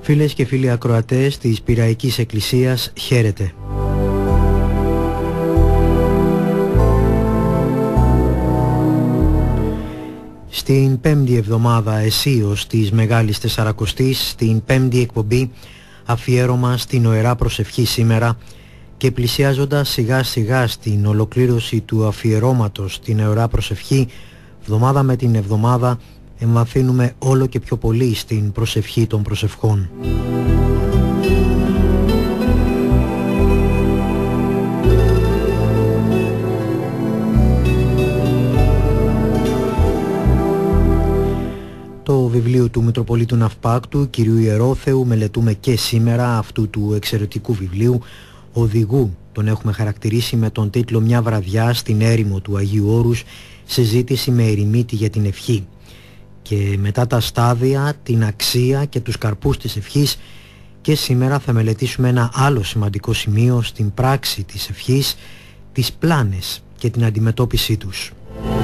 Φίλες και φίλοι ακροατές της Πειραϊκής Εκκλησίας, χαίρετε. Στην πέμπτη εβδομάδα αισίως της Μεγάλης Τεσσαρακοστής, στην πέμπτη εκπομπή αφιέρωμα στην Ωερά Προσευχή σήμερα και πλησιάζοντας σιγά σιγά στην ολοκλήρωση του αφιερώματος στην Ωερά Προσευχή, εβδομάδα με την εβδομάδα εμβαθύνουμε όλο και πιο πολύ στην προσευχή των προσευχών. Το βιβλίο του Μητροπολίτου Ναυπάκτου, κυρίου Ιερόθεου, μελετούμε και σήμερα, αυτού του εξαιρετικού βιβλίου, οδηγού. Τον έχουμε χαρακτηρίσει με τον τίτλο «Μια βραδιά στην έρημο του Αγίου Όρους, συζήτηση με ερημίτη για την ευχή». Και μετά τα στάδια, την αξία και τους καρπούς της ευχής, και σήμερα θα μελετήσουμε ένα άλλο σημαντικό σημείο στην πράξη της ευχής, τις πλάνες και την αντιμετώπιση τους.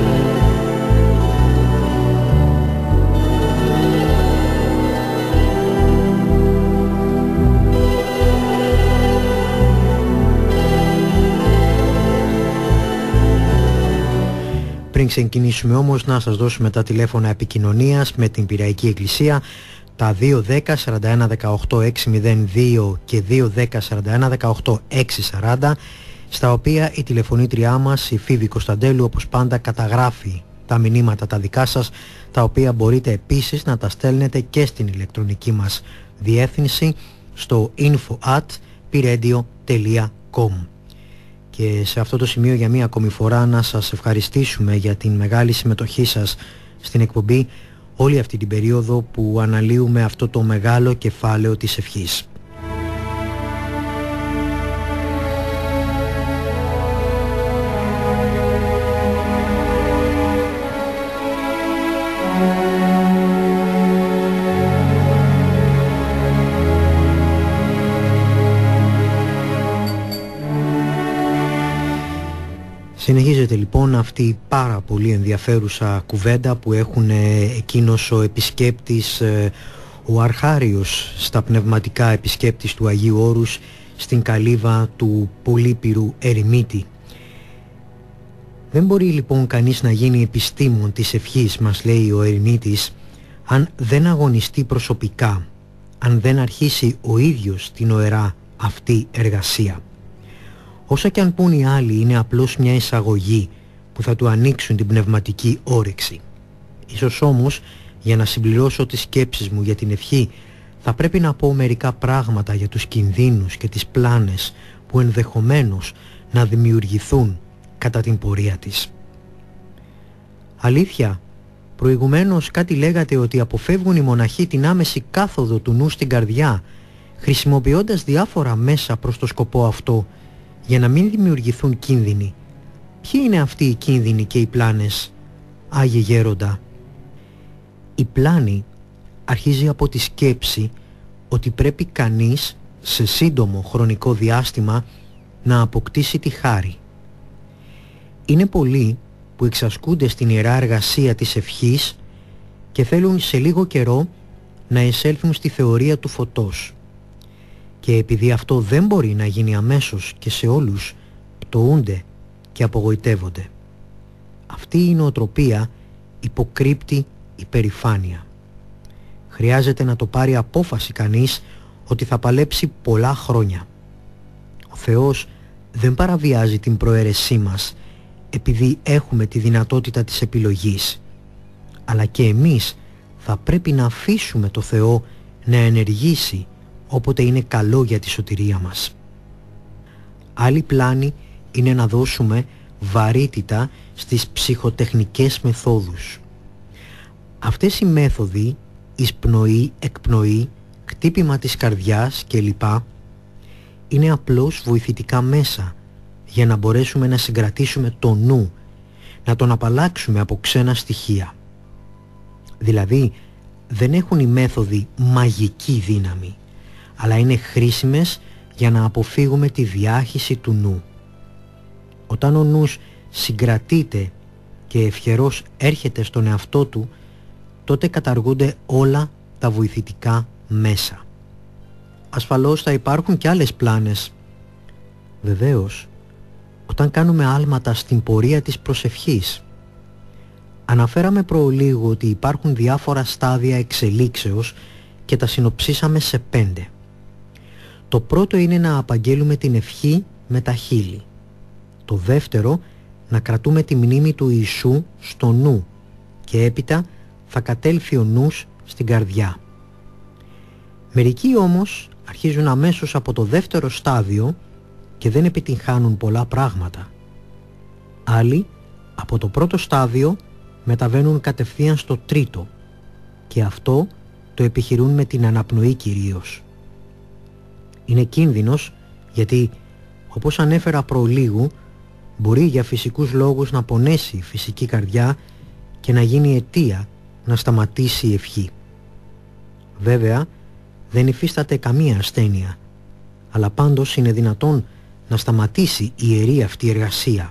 Πριν ξεκινήσουμε όμως, να σας δώσουμε τα τηλέφωνα επικοινωνίας με την Πειραϊκή Εκκλησία, τα 210 41 18 602 και 210 41 18 640, στα οποία η τηλεφωνήτριά μας, η Φίβη Κωνσταντέλου, όπως πάντα καταγράφει τα μηνύματα τα δικά σας, τα οποία μπορείτε επίσης να τα στέλνετε και στην ηλεκτρονική μας διεύθυνση στο info@piradio.com. Και σε αυτό το σημείο για μία ακόμη φορά να σας ευχαριστήσουμε για την μεγάλη συμμετοχή σας στην εκπομπή όλη αυτή την περίοδο που αναλύουμε αυτό το μεγάλο κεφάλαιο της ευχής. Συνεχίζεται λοιπόν αυτή η πάρα πολύ ενδιαφέρουσα κουβέντα που έχουν εκείνος ο επισκέπτης, ο αρχάριος στα πνευματικά επισκέπτης του Αγίου Όρους, στην καλύβα του Πολύπειρου ερημίτη. Δεν μπορεί λοιπόν κανείς να γίνει επιστήμον της ευχής, μας λέει ο ερημίτης, αν δεν αγωνιστεί προσωπικά, αν δεν αρχίσει ο ίδιος την ωερά αυτή εργασία. Όσα και αν πούν οι άλλοι, είναι απλώς μια εισαγωγή που θα του ανοίξουν την πνευματική όρεξη. Ίσως όμως, για να συμπληρώσω τις σκέψεις μου για την ευχή, θα πρέπει να πω μερικά πράγματα για τους κινδύνους και τις πλάνες που ενδεχομένως να δημιουργηθούν κατά την πορεία της. Αλήθεια, προηγουμένως κάτι λέγατε ότι αποφεύγουν οι μοναχοί την άμεση κάθοδο του νου στην καρδιά, χρησιμοποιώντας διάφορα μέσα προς το σκοπό αυτό, για να μην δημιουργηθούν κίνδυνοι. Ποιοι είναι αυτοί οι κίνδυνοι και οι πλάνες, Άγιε Γέροντα? Η πλάνη αρχίζει από τη σκέψη ότι πρέπει κανείς σε σύντομο χρονικό διάστημα να αποκτήσει τη χάρη. Είναι πολλοί που εξασκούνται στην ιερά εργασία της ευχής και θέλουν σε λίγο καιρό να εισέλθουν στη θεωρία του φωτός. Και επειδή αυτό δεν μπορεί να γίνει αμέσως και σε όλους, πτωούνται και απογοητεύονται. Αυτή η νοοτροπία υποκρύπτει υπερηφάνεια. Χρειάζεται να το πάρει απόφαση κανείς ότι θα παλέψει πολλά χρόνια. Ο Θεός δεν παραβιάζει την προαίρεσή μας επειδή έχουμε τη δυνατότητα της επιλογής, αλλά και εμείς θα πρέπει να αφήσουμε το Θεό να ενεργήσει όποτε είναι καλό για τη σωτηρία μας. Άλλη πλάνη είναι να δώσουμε βαρύτητα στις ψυχοτεχνικές μεθόδους. Αυτές οι μέθοδοι, εισπνοή, εκπνοή, χτύπημα της καρδιάς κλπ, είναι απλώς βοηθητικά μέσα για να μπορέσουμε να συγκρατήσουμε το νου, να τον απαλλάξουμε από ξένα στοιχεία. Δηλαδή, δεν έχουν οι μέθοδοι μαγική δύναμη, αλλά είναι χρήσιμες για να αποφύγουμε τη διάχυση του νου. Όταν ο νους συγκρατείται και ευχερός έρχεται στον εαυτό του, τότε καταργούνται όλα τα βοηθητικά μέσα. ασφαλώς θα υπάρχουν και άλλες πλάνες. Βεβαίως, όταν κάνουμε άλματα στην πορεία της προσευχής. Αναφέραμε προλίγου ότι υπάρχουν διάφορα στάδια εξελίξεως και τα συνοψίσαμε σε 5. Το πρώτο είναι να απαγγέλουμε την ευχή με τα χείλη. Το δεύτερο, να κρατούμε τη μνήμη του Ιησού στο νου και έπειτα θα κατέλθει ο νους στην καρδιά. Μερικοί όμως αρχίζουν αμέσως από το δεύτερο στάδιο και δεν επιτυγχάνουν πολλά πράγματα. Άλλοι από το πρώτο στάδιο μεταβαίνουν κατευθείαν στο τρίτο και αυτό το επιχειρούν με την αναπνοή κυρίως. Είναι κίνδυνος γιατί, όπως ανέφερα προλίγου, μπορεί για φυσικούς λόγους να πονέσει η φυσική καρδιά και να γίνει αιτία να σταματήσει η ευχή. Βέβαια, δεν υφίσταται καμία ασθένεια, αλλά πάντως είναι δυνατόν να σταματήσει η ιερή αυτή εργασία.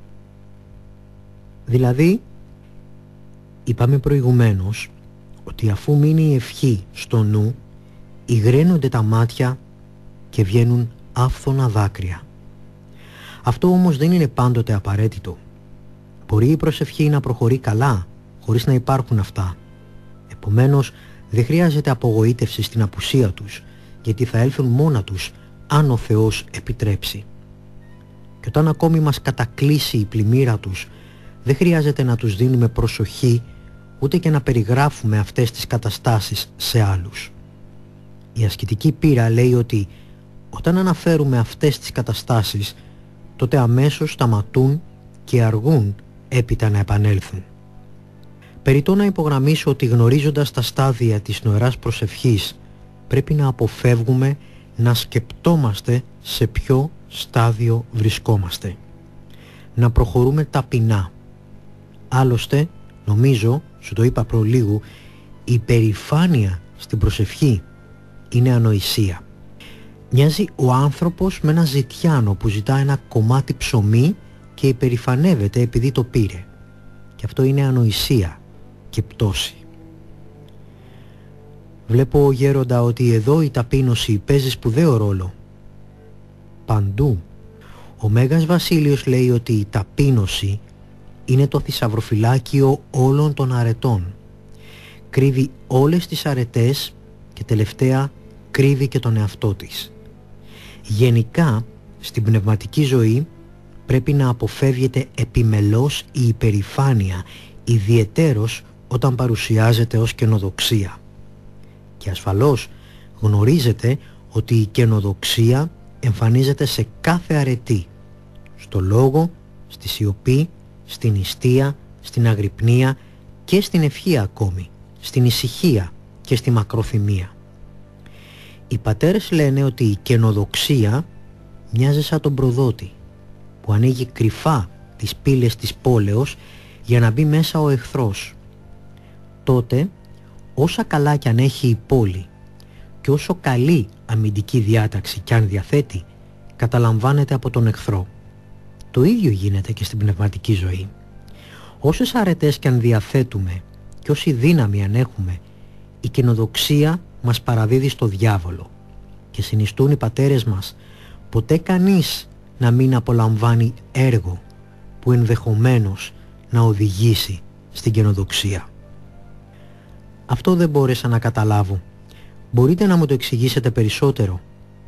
Δηλαδή, είπαμε προηγουμένως ότι αφού μείνει η ευχή στο νου, υγραίνονται τα μάτια και βγαίνουν άφθονα δάκρυα. Αυτό όμως δεν είναι πάντοτε απαραίτητο. Μπορεί η προσευχή να προχωρεί καλά, χωρίς να υπάρχουν αυτά. Επομένως, δεν χρειάζεται απογοήτευση στην απουσία τους, γιατί θα έλθουν μόνα τους, αν ο Θεός επιτρέψει. Και όταν ακόμη μας κατακλείσει η πλημμύρα τους, δεν χρειάζεται να τους δίνουμε προσοχή, ούτε και να περιγράφουμε αυτές τις καταστάσεις σε άλλους. Η ασκητική πείρα λέει ότι όταν αναφέρουμε αυτές τις καταστάσεις, τότε αμέσως σταματούν και αργούν έπειτα να επανέλθουν. Περιττό να υπογραμμίσω ότι γνωρίζοντας τα στάδια της νοεράς προσευχής, πρέπει να αποφεύγουμε να σκεπτόμαστε σε ποιο στάδιο βρισκόμαστε. Να προχωρούμε ταπεινά. Άλλωστε, νομίζω, σου το είπα προλίγου, η υπερηφάνεια στην προσευχή είναι ανοησία. Μοιάζει ο άνθρωπος με ένα ζητιάνο που ζητά ένα κομμάτι ψωμί και υπερηφανεύεται επειδή το πήρε. Και αυτό είναι ανοησία και πτώση. Βλέπω, γέροντα, ότι εδώ η ταπείνωση παίζει σπουδαίο ρόλο. Παντού. Ο Μέγας Βασίλειος λέει ότι η ταπείνωση είναι το θησαυροφυλάκιο όλων των αρετών. Κρύβει όλες τις αρετές και τελευταία κρύβει και τον εαυτό της. Γενικά, στην πνευματική ζωή πρέπει να αποφεύγεται επιμελώς η υπερηφάνεια, ιδιαιτέρως όταν παρουσιάζεται ως καινοδοξία. Και ασφαλώς γνωρίζετε ότι η καινοδοξία εμφανίζεται σε κάθε αρετή, στο λόγο, στη σιωπή, στην νηστεία, στην αγρυπνία και στην ευχή ακόμη, στην ησυχία και στη μακροθυμία. Οι πατέρες λένε ότι η καινοδοξία μοιάζει σαν τον προδότη που ανοίγει κρυφά τις πύλες της πόλεως για να μπει μέσα ο εχθρός. Τότε, όσα καλά κι αν έχει η πόλη και όσο καλή αμυντική διάταξη κι αν διαθέτει, καταλαμβάνεται από τον εχθρό. Το ίδιο γίνεται και στην πνευματική ζωή. Όσες αρετές κι αν διαθέτουμε και όση δύναμη αν έχουμε, η καινοδοξία μας παραδίδει στο διάβολο και συνιστούν οι πατέρες μας ποτέ κανείς να μην απολαμβάνει έργο που ενδεχομένως να οδηγήσει στην καινοδοξία. Αυτό δεν μπόρεσα να καταλάβω. Μπορείτε να μου το εξηγήσετε περισσότερο?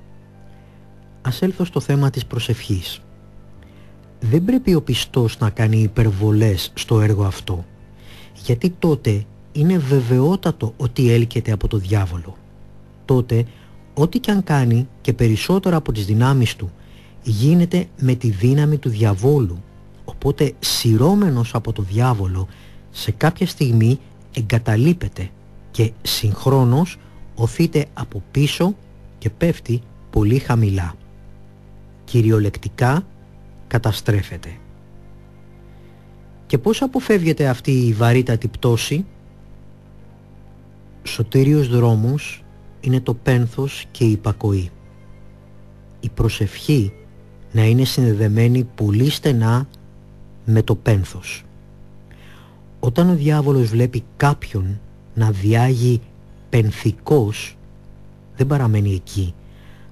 Ας έλθω στο θέμα της προσευχής. Δεν πρέπει ο πιστός να κάνει υπερβολές στο έργο αυτό, γιατί τότε είναι βεβαιότατο ότι έλκεται από το διάβολο. Τότε, ό,τι κι αν κάνει και περισσότερο από τις δυνάμεις του, γίνεται με τη δύναμη του διαβόλου, οπότε σειρώμενος από το διάβολο, σε κάποια στιγμή εγκαταλείπεται και συγχρόνως οθείται από πίσω και πέφτει πολύ χαμηλά. Κυριολεκτικά καταστρέφεται. Και πώς αποφεύγεται αυτή η βαρύτατη πτώση? Σωτήριος δρόμος είναι το πένθος και η υπακοή. Η προσευχή να είναι συνδεδεμένη πολύ στενά με το πένθος. Όταν ο διάβολος βλέπει κάποιον να διάγει πενθικός, δεν παραμένει εκεί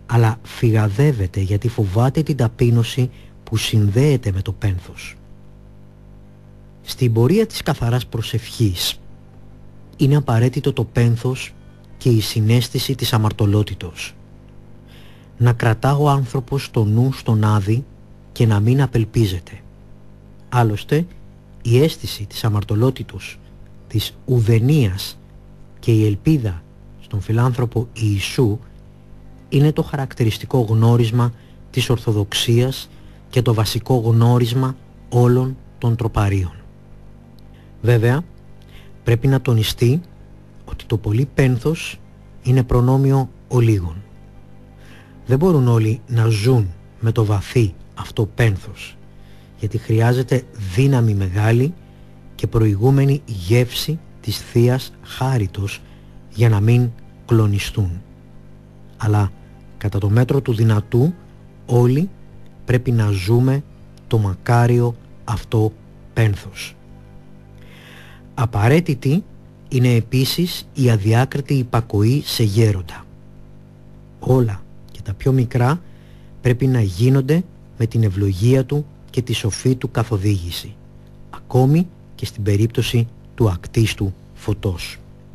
αλλά φυγαδεύεται γιατί φοβάται την ταπείνωση που συνδέεται με το πένθος. Στην πορεία της καθαράς προσευχής είναι απαραίτητο το πένθος και η συναίσθηση της αμαρτωλότητος. Να κρατά ο άνθρωπος το νου στον άδη και να μην απελπίζεται. Άλλωστε, η αίσθηση της αμαρτωλότητος, της ουδενίας και η ελπίδα στον φιλάνθρωπο Ιησού είναι το χαρακτηριστικό γνώρισμα της Ορθοδοξίας και το βασικό γνώρισμα όλων των τροπαρίων. Βέβαια, πρέπει να τονιστεί ότι το πολύ πένθος είναι προνόμιο ολίγων. Δεν μπορούν όλοι να ζουν με το βαθύ αυτό πένθος, γιατί χρειάζεται δύναμη μεγάλη και προηγούμενη γεύση της Θείας Χάριτος για να μην κλονιστούν. Αλλά κατά το μέτρο του δυνατού όλοι πρέπει να ζούμε το μακάριο αυτό πένθος. Απαραίτητη είναι επίσης η αδιάκριτη υπακοή σε γέροντα. Όλα και τα πιο μικρά πρέπει να γίνονται με την ευλογία του και τη σοφή του καθοδήγηση, ακόμη και στην περίπτωση του ακτίστου φωτός.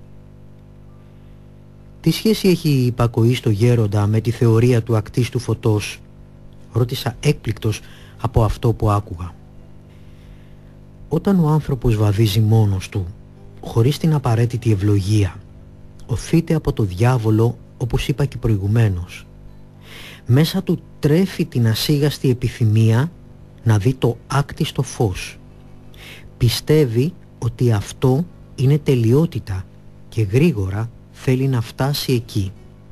Τι σχέση έχει η υπακοή στο γέροντα με τη θεωρία του ακτίστου φωτός? Ρώτησα έκπληκτος από αυτό που άκουγα. Όταν ο άνθρωπος βαδίζει μόνος του, χωρίς την απαραίτητη ευλογία, οθείται από το διάβολο, όπως είπα και προηγουμένως. Μέσα του τρέφει την ασίγαστη επιθυμία να δει το άκτιστο φως. Πιστεύει ότι αυτό είναι τελειότητα και γρήγορα θέλει να φτάσει εκεί.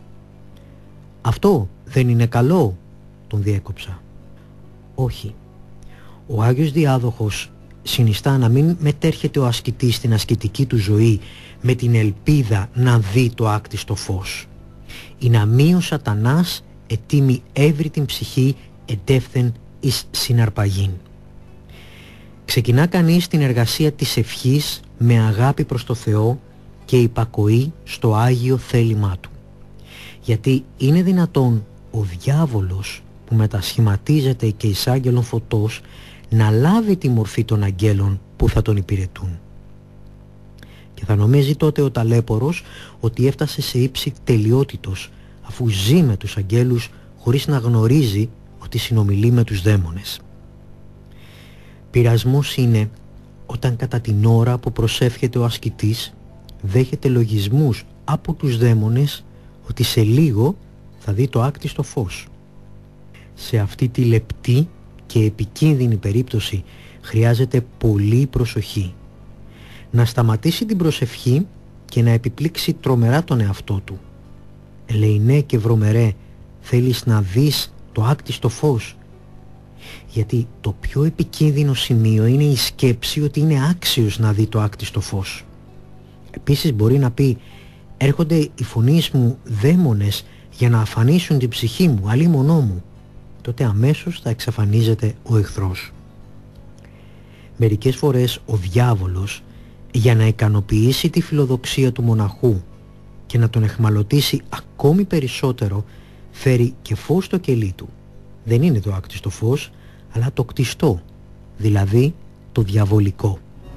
«Αυτό δεν είναι καλό?» τον διέκοψα. «Όχι. Ο Άγιος Διάδοχος συνιστά να μην μετέρχεται ο ασκητής στην ασκητική του ζωή με την ελπίδα να δει το άκτιστο φως. «Η να μη ο σατανάς ετήμη εύρη την ψυχή εντεύθεν εις συναρπαγήν». Ξεκινά κανείς την εργασία της ευχής με αγάπη προς το Θεό και υπακοή στο Άγιο θέλημά του. Γιατί είναι δυνατόν ο διάβολος που μετασχηματίζεται και εις άγγελον φωτός να λάβει τη μορφή των αγγέλων που θα τον υπηρετούν. Και θα νομίζει τότε ο ταλέπορος ότι έφτασε σε ύψη τελειότητος, αφού ζει με τους αγγέλους χωρίς να γνωρίζει ότι συνομιλεί με τους δαίμονες. Πειρασμός είναι όταν κατά την ώρα που προσεύχεται ο ασκητής δέχεται λογισμούς από τους δαίμονες ότι σε λίγο θα δει το άκτιστο φως. Σε αυτή τη λεπτή και επικίνδυνη περίπτωση χρειάζεται πολύ προσοχή. Να σταματήσει την προσευχή και να επιπλήξει τρομερά τον εαυτό του. «Ελεηνέ και βρωμερέ, θέλεις να δεις το άκτιστο φως?» Γιατί το πιο επικίνδυνο σημείο είναι η σκέψη ότι είναι άξιος να δει το άκτιστο φως. Επίσης μπορεί να πει «Έρχονται οι φωνείς μου δαίμονες για να αφανίσουν την ψυχή μου, αλίμονό μου». Τότε αμέσως θα εξαφανίζεται ο εχθρός. Μερικές φορές ο διάβολος, για να ικανοποιήσει τη φιλοδοξία του μοναχού και να τον εχμαλωτήσει ακόμη περισσότερο, φέρει και φως στο κελί του. Δεν είναι το άκτιστο φως, αλλά το κτιστό, δηλαδή το διαβολικό.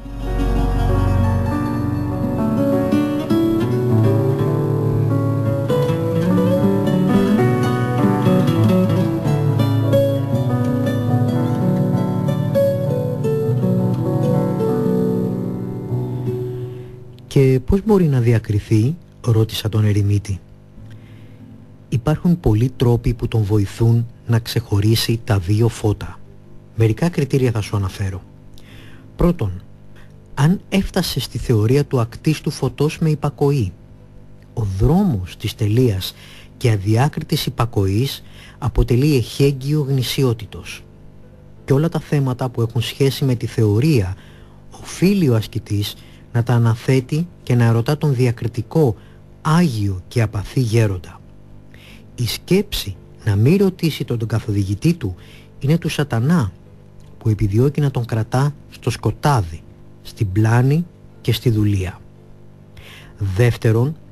«Και πώς μπορεί να διακριθεί?» ρώτησα τον ερημίτη. «Υπάρχουν πολλοί τρόποι που τον βοηθούν να ξεχωρίσει τα δύο φώτα. Μερικά κριτήρια θα σου αναφέρω. Πρώτον, αν έφτασε στη θεωρία του ακτίστου φωτός με υπακοή. Ο δρόμος της τελείας και αδιάκριτης υπακοής αποτελεί εχέγγυο γνησιότητος. Και όλα τα θέματα που έχουν σχέση με τη θεωρία οφείλει ο ασκητής να τα αναθέτει και να ερωτά τον διακριτικό, άγιο και απαθή γέροντα. Η σκέψη να μην ρωτήσει τον καθοδηγητή του είναι του σατανά, που επιδιώκει να τον κρατά στο σκοτάδι, στην πλάνη και στη δουλεία. Δεύτερον,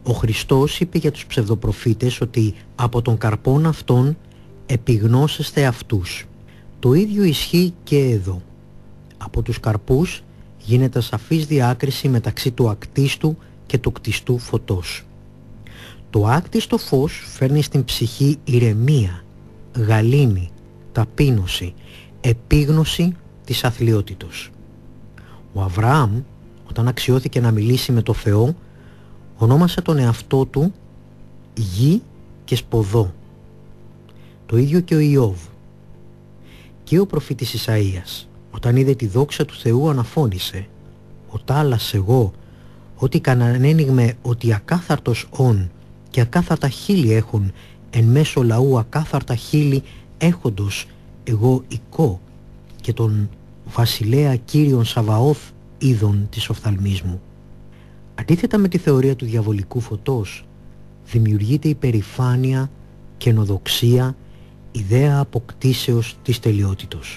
Ο Χριστός είπε για τους ψευδοπροφήτες ότι από των καρπών αυτών επιγνώσεστε αυτούς. Το ίδιο ισχύει και εδώ. Από τους καρπούς γίνεται σαφής διάκριση μεταξύ του ακτίστου και του κτιστού φωτός. Το άκτιστο φως φέρνει στην ψυχή ηρεμία, γαλήνη, ταπείνωση, επίγνωση της αθλιότητος. Ο Αβραάμ, όταν αξιώθηκε να μιλήσει με το Θεό, ονόμασε τον εαυτό του γη και σποδό. Το ίδιο και ο Ιώβ. Και ο προφήτης Ισαΐας, όταν είδε τη δόξα του Θεού, αναφώνησε: «Ο τάλας εγώ, ότι κανανένιγμε ότι ακάθαρτος όν και ακάθαρτα χείλη έχουν, εν μέσω λαού ακάθαρτα χείλη έχοντος εγώ οικό, και τον βασιλέα Κύριον Σαβαώθ είδων της οφθαλμής μου». Αντίθετα με τη θεωρία του διαβολικού φωτός, δημιουργείται υπερηφάνεια, καινοδοξία, ιδέα αποκτήσεως της τελειότητος.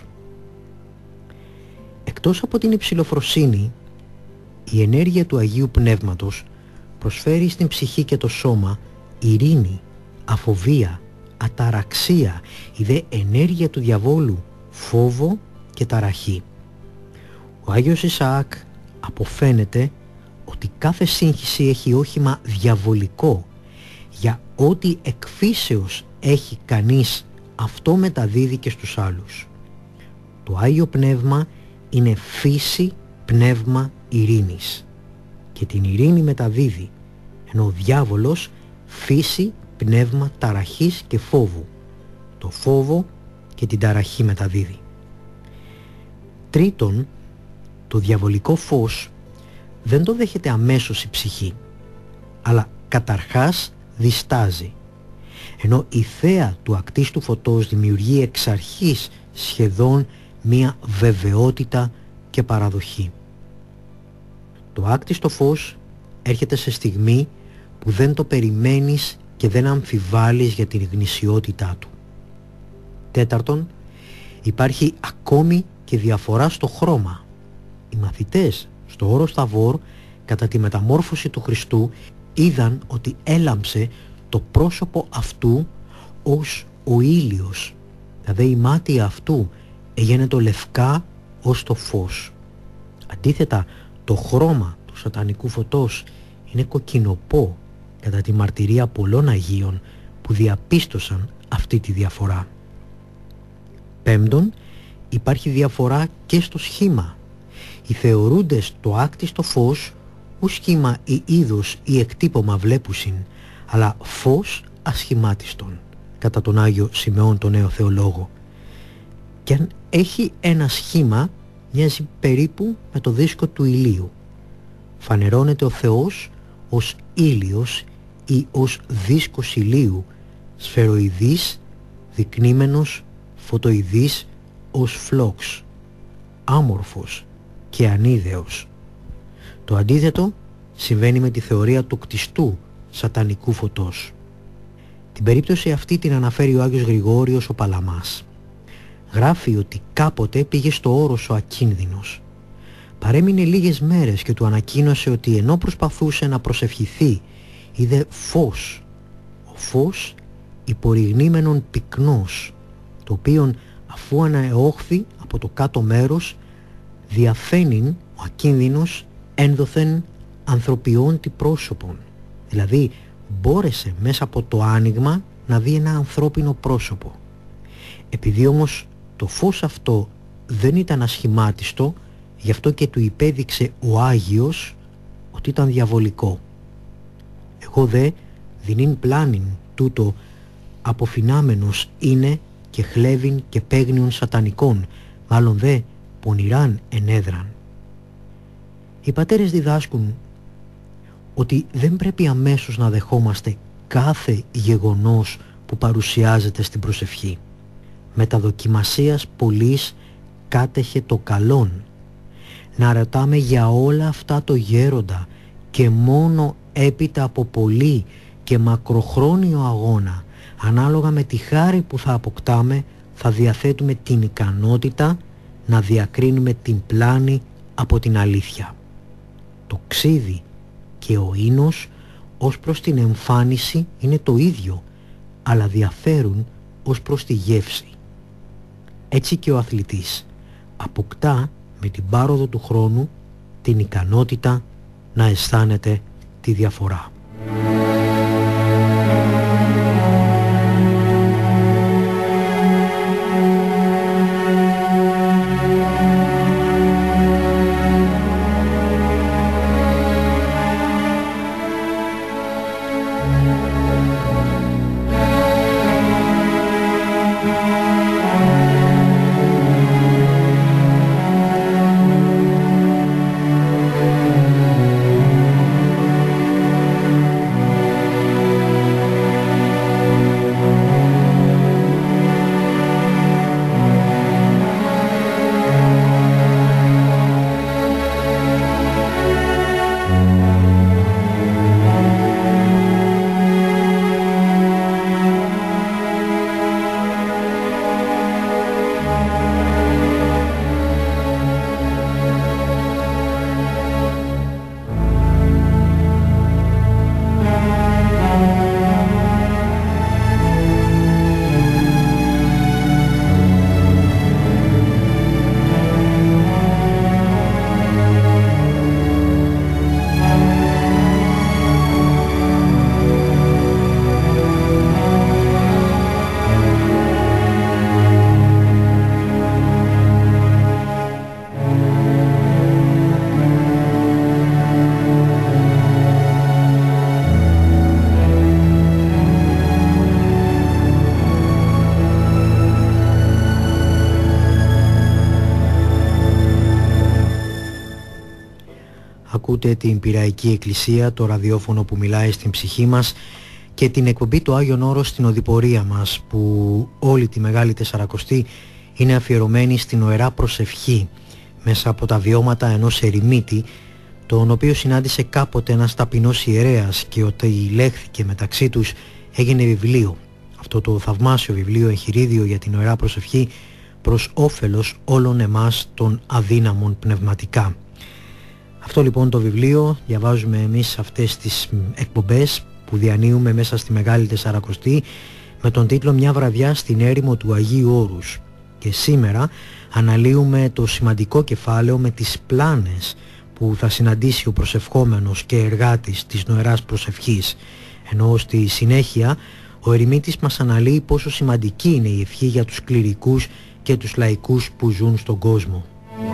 Εκτός από την υψηλοφροσύνη, η ενέργεια του Αγίου Πνεύματος προσφέρει στην ψυχή και το σώμα ειρήνη, αφοβία, αταραξία, η δε ενέργεια του διαβόλου φόβο και ταραχή. Ο Άγιος Ισαάκ αποφαίνεται ότι κάθε σύγχυση έχει όχημα διαβολικό. Για ό,τι εκφύσεως έχει κανείς, αυτό μεταδίδει και στους άλλους. Το Άγιο Πνεύμα είναι φύση, πνεύμα ειρήνης, και την ειρήνη μεταδίδει, ενώ ο διάβολος φύση, πνεύμα ταραχής και φόβου, το φόβο και την ταραχή μεταδίδει. Τρίτον, το διαβολικό φως δεν το δέχεται αμέσως η ψυχή, αλλά καταρχάς διστάζει, ενώ η θέα του ακτίστου φωτός δημιουργεί εξ αρχής σχεδόν μία βεβαιότητα και παραδοχή. Το άκτιστο φως έρχεται σε στιγμή που δεν το περιμένεις και δεν αμφιβάλλεις για την γνησιότητά του. Τέταρτον, υπάρχει ακόμη και διαφορά στο χρώμα. Οι μαθητές στο όρος Θαβόρ, κατά τη μεταμόρφωση του Χριστού, είδαν ότι έλαμψε το πρόσωπο αυτού ως ο ήλιος, δηλαδή η μάτια αυτού έγινε το λευκά ως το φως. Αντίθετα, το χρώμα του σατανικού φωτός είναι κοκκινοπό, κατά τη μαρτυρία πολλών Αγίων που διαπίστωσαν αυτή τη διαφορά. Πέμπτον, υπάρχει διαφορά και στο σχήμα. Οι θεωρούντες το άκτιστο φως ου σχήμα ή είδος ή εκτύπωμα βλέπουσιν, αλλά φως ασχημάτιστον, κατά τον Άγιο Σιμεών τον νέο θεολόγο. Και αν έχει ένα σχήμα, μοιάζει περίπου με το δίσκο του ηλίου. Φανερώνεται ο Θεός ως ήλιος ή ως δίσκος ηλίου, σφαιροειδής, δεικνύμενος, φωτοειδής ως φλόξ, άμορφος και ανίδεος. Το αντίθετο συμβαίνει με τη θεωρία του κτιστού σατανικού φωτός. Την περίπτωση αυτή την αναφέρει ο Άγιος Γρηγόριος ο Παλαμάς. Γράφει ότι κάποτε πήγε στο όρος ο Ακίνδυνος. Παρέμεινε λίγες μέρες και του ανακοίνωσε ότι ενώ προσπαθούσε να προσευχηθεί, είδε φως. Ο φως υποριγνήμενον πυκνός, το οποίον αφού αναεώχθη από το κάτω μέρος, διαφαίνειν ο Ακίνδυνος ένδοθεν ανθρωπιών τι πρόσωπον. Δηλαδή μπόρεσε μέσα από το άνοιγμα να δει ένα ανθρώπινο πρόσωπο. Επειδή όμως το φως αυτό δεν ήταν ασχημάτιστο, γι' αυτό και του υπέδειξε ο Άγιος ότι ήταν διαβολικό. Εγώ δε δινήν πλάνην τούτο αποφυνάμενος είναι και χλέβην και παίγνιον σατανικών, μάλλον δε πονηράν ενέδραν. Οι πατέρες διδάσκουν ότι δεν πρέπει αμέσως να δεχόμαστε κάθε γεγονός που παρουσιάζεται στην προσευχή. Με τα δοκιμασίας πολλής κάτεχε το καλόν. Να ρωτάμε για όλα αυτά το γέροντα και μόνο έπειτα από πολύ και μακροχρόνιο αγώνα, ανάλογα με τη χάρη που θα αποκτάμε, θα διαθέτουμε την ικανότητα να διακρίνουμε την πλάνη από την αλήθεια. Το ξύδι και ο ίνος ως προς την εμφάνιση είναι το ίδιο, αλλά διαφέρουν ως προς τη γεύση. Έτσι και ο αθλητής αποκτά με την πάροδο του χρόνου την ικανότητα να αισθάνεται τη διαφορά. Ακούτε την Πειραϊκή Εκκλησία, το ραδιόφωνο που μιλάει στην ψυχή μας, και την εκπομπή του Άγιον Όρος στην οδηπορία μας, που όλη τη Μεγάλη Τεσσαρακοστή είναι αφιερωμένη στην ωερά προσευχή μέσα από τα βιώματα ενός ερημίτη, τον οποίο συνάντησε κάποτε ένας ταπεινός ιερέας και ότι λέχθηκε μεταξύ τους έγινε βιβλίο. Αυτό το θαυμάσιο βιβλίο, εγχειρίδιο για την ωερά προσευχή προς όφελος όλων εμάς των αδύναμων πνευματικά. Αυτό λοιπόν το βιβλίο διαβάζουμε εμείς αυτές τις εκπομπές που διανύουμε μέσα στη Μεγάλη Τεσσαρακοστή με τον τίτλο «Μια βραδιά στην έρημο του Αγίου Όρους». Και σήμερα αναλύουμε το σημαντικό κεφάλαιο με τις πλάνες που θα συναντήσει ο προσευχόμενος και εργάτης της νοεράς προσευχής, ενώ στη συνέχεια ο ερημίτης μας αναλύει πόσο σημαντική είναι η ευχή για τους κληρικούς και τους λαϊκούς που ζουν στον κόσμο.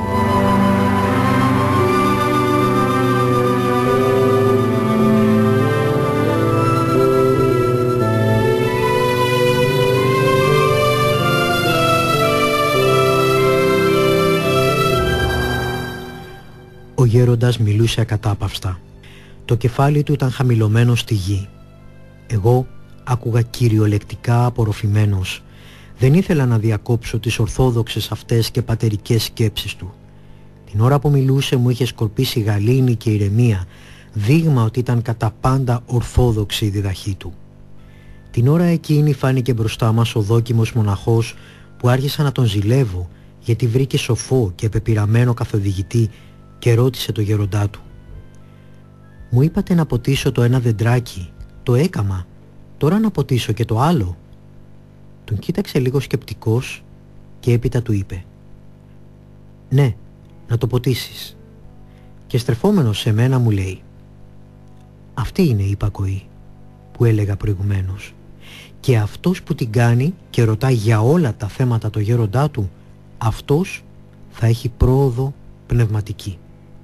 Ο γέροντας μιλούσε ακατάπαυστα. Το κεφάλι του ήταν χαμηλωμένο στη γη. Εγώ άκουγα κυριολεκτικά απορροφημένος. Δεν ήθελα να διακόψω τις ορθόδοξες αυτές και πατερικές σκέψεις του. Την ώρα που μιλούσε μου είχε σκορπίσει γαλήνη και ηρεμία, δείγμα ότι ήταν κατά πάντα ορθόδοξη η διδαχή του. Την ώρα εκείνη φάνηκε μπροστά μας ο δόκιμος μοναχός που άρχισα να τον ζηλεύω, γιατί βρήκε σοφό και πεπειραμένο καθοδηγητή, και ρώτησε το γέροντά του: «Μου είπατε να ποτίσω το ένα δεντράκι, το έκαμα, τώρα να ποτίσω και το άλλο?» Τον κοίταξε λίγο σκεπτικός και έπειτα του είπε: «Ναι, να το ποτίσεις». Και στρεφόμενος σε μένα μου λέει: «Αυτή είναι η υπακοή που έλεγα προηγουμένως, και αυτός που την κάνει και ρωτάει για όλα τα θέματα το γέροντά του, αυτός θα έχει πρόοδο πνευματική.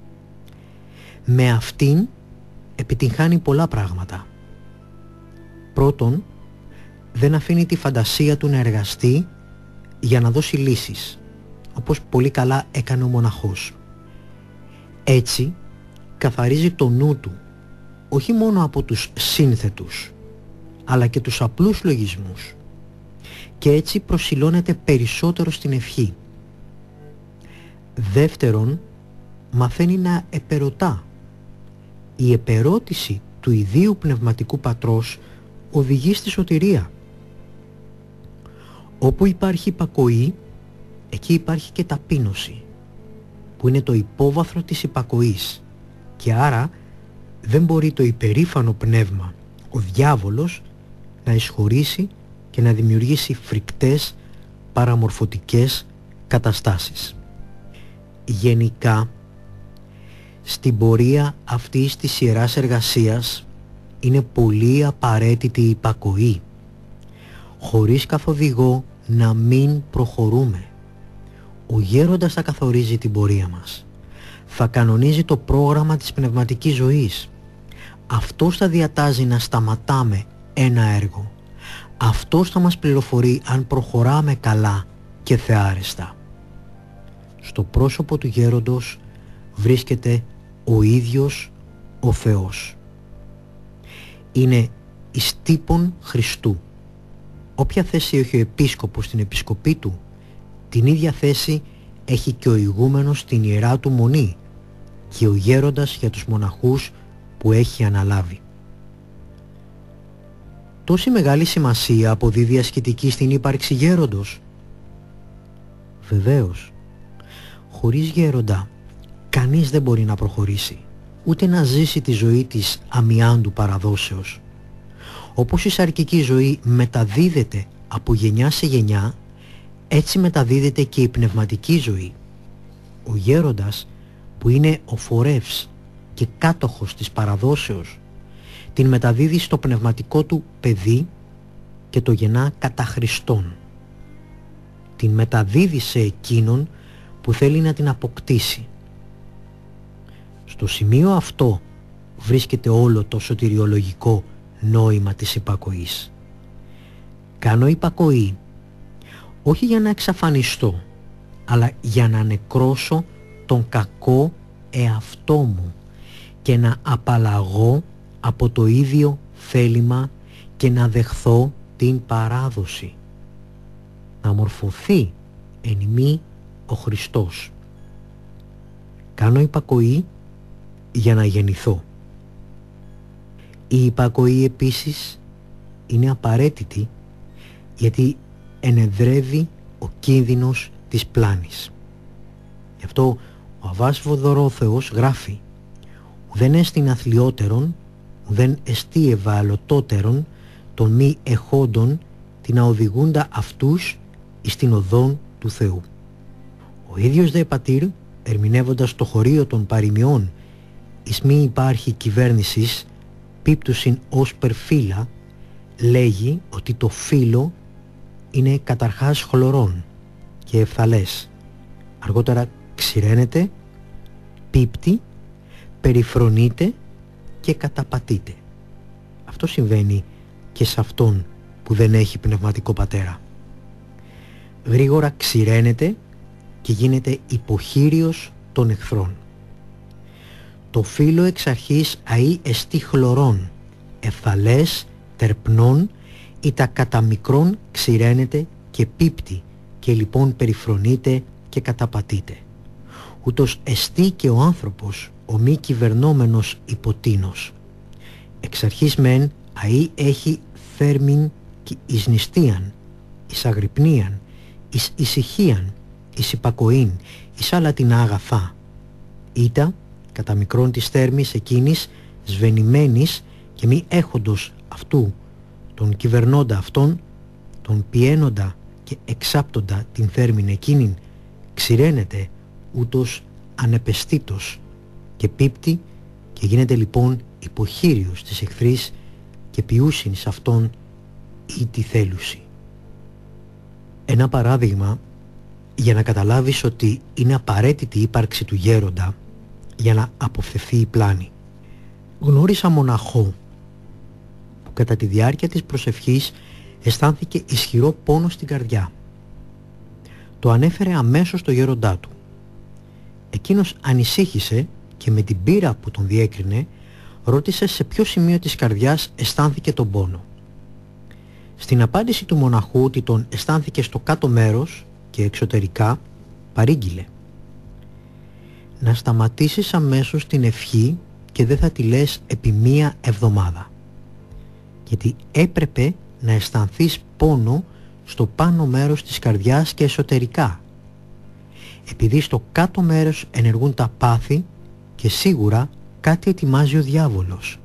Με αυτήν επιτυγχάνει πολλά πράγματα. Πρώτον, δεν αφήνει τη φαντασία του να εργαστεί για να δώσει λύσεις, όπως πολύ καλά έκανε ο μοναχός. Έτσι καθαρίζει το νου του, όχι μόνο από τους σύνθετους, αλλά και τους απλούς λογισμούς, και έτσι προσιλώνεται περισσότερο στην ευχή. Δεύτερον, μαθαίνει να επερωτά. Η επερώτηση του ιδίου πνευματικού πατρός οδηγεί στη σωτηρία. Όπου υπάρχει υπακοή, εκεί υπάρχει και ταπείνωση, που είναι το υπόβαθρο της υπακοής, και άρα δεν μπορεί το υπερήφανο πνεύμα, ο διάβολος, να εισχωρήσει και να δημιουργήσει φρικτές παραμορφωτικές καταστάσεις. Γενικά, στην πορεία αυτής της ιεράς εργασίας είναι πολύ απαραίτητη η υπακοή. Χωρίς καθοδηγό να μην προχωρούμε. Ο γέροντας θα καθορίζει την πορεία μας. Θα κανονίζει το πρόγραμμα της πνευματικής ζωής. Αυτός θα διατάζει να σταματάμε ένα έργο. Αυτός θα μας πληροφορεί αν προχωράμε καλά και θεάρεστα. Στο πρόσωπο του γέροντος βρίσκεται ο ίδιος ο Θεός. Είναι εις τύπον Χριστού. Όποια θέση έχει ο επίσκοπος στην επισκοπή του, την ίδια θέση έχει και ο ηγούμενος στην ιερά του μονή και ο γέροντας για τους μοναχούς που έχει αναλάβει. Τόση μεγάλη σημασία αποδίδει η ασκητική στην ύπαρξη γέροντος? Βεβαίως. Χωρίς γέροντα κανείς δεν μπορεί να προχωρήσει, ούτε να ζήσει τη ζωή της αμοιάντου παραδόσεως. Όπως η σαρκική ζωή μεταδίδεται από γενιά σε γενιά, έτσι μεταδίδεται και η πνευματική ζωή. Ο γέροντας, που είναι ο φορεύς και κάτοχος της παραδόσεως, την μεταδίδει στο πνευματικό του παιδί και το γεννά κατά Χριστόν. Την μεταδίδει σε εκείνον που θέλει να την αποκτήσει. Στο σημείο αυτό βρίσκεται όλο το σωτηριολογικό νόημα της υπακοής. Κάνω υπακοή όχι για να εξαφανιστώ, αλλά για να νεκρώσω τον κακό εαυτό μου και να απαλλαγώ από το ίδιο θέλημα και να δεχθώ την παράδοση. Να μορφωθεί εν μí ο Χριστός. Κάνω υπακοή για να γεννηθώ. Η υπακοή επίσης είναι απαραίτητη γιατί ενεδρεύει ο κίνδυνος της πλάνης. Γι' αυτό ο Αββάς Βοδορόθεος γράφει «Ουδέν εστιν αθλιότερον, ουδέν εστί ευαλωτότερον των μη εχόντων την να οδηγούντα αυτούς εις την οδόν του Θεού». Ο ίδιος δε πατήρ, ερμηνεύοντας το χωρίο των παροιμιών «Εις μη υπάρχει κυβέρνησης, πίπτουσιν ως περφύλα», λέγει ότι το φύλλο είναι καταρχάς χλωρών και ευθαλές. Αργότερα ξηραίνεται, πίπτει, περιφρονείται και καταπατείται. Αυτό συμβαίνει και σε αυτόν που δεν έχει πνευματικό πατέρα. Γρήγορα ξηραίνεται και γίνεται υποχείριος των εχθρών. Το φύλλο εξ αρχής αεί εστί χλωρών, ευθαλές, τερπνών ή τα κατά μικρόν ξηραίνεται και πίπτει και λοιπόν περιφρονείται και καταπατείται. Ούτως εστί και ο άνθρωπος, ο μη κυβερνόμενος υποτείνος. Εξ αρχής μεν αεί έχει θέρμην και εις νηστείαν, εις αγρυπνίαν, εις ησυχίαν, εις υπακοήν, εις άλλα την αγαθά. Ήτα κατά μικρόν της θέρμης εκείνης σβενημένης και μη έχοντος αυτού, τον κυβερνώντα αυτόν, τον πιένοντα και εξάπτοντα την θέρμην εκείνην, ξηραίνεται ούτως ανεπαισθήτως και πίπτει και γίνεται λοιπόν υποχείριος της εχθρής και ποιούσιν σε αυτόν ή τη θέλουση. Ένα παράδειγμα για να καταλάβεις ότι είναι απαραίτητη η ύπαρξη του γέροντα για να αποφευθεί η πλάνη. Γνώρισα μοναχό που κατά τη διάρκεια της προσευχής αισθάνθηκε ισχυρό πόνο στην καρδιά. Το ανέφερε αμέσως στο γέροντά του. Εκείνος ανησύχησε και με την πείρα που τον διέκρινε ρώτησε σε ποιο σημείο της καρδιάς αισθάνθηκε τον πόνο. Στην απάντηση του μοναχού ότι τον αισθάνθηκε στο κάτω μέρος και εξωτερικά, παρήγγειλε: «Να σταματήσεις αμέσως την ευχή και δεν θα τη λες επί 1 εβδομάδα, γιατί έπρεπε να αισθανθείς πόνο στο πάνω μέρος της καρδιάς και εσωτερικά, επειδή στο κάτω μέρος ενεργούν τα πάθη και σίγουρα κάτι ετοιμάζει ο διάβολος.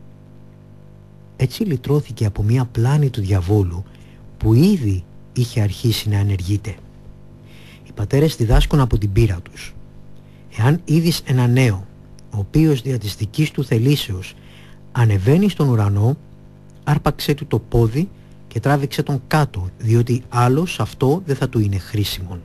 Έτσι λυτρώθηκε από μια πλάνη του διαβόλου που ήδη είχε αρχίσει να ενεργείται. Οι πατέρες διδάσκουν από την πείρα τους. Εάν είδεις ένα νέο, ο οποίος δια της δικής του θελήσεως ανεβαίνει στον ουρανό, άρπαξέ του το πόδι και τράβηξε τον κάτω, διότι άλλος αυτό δεν θα του είναι χρήσιμο.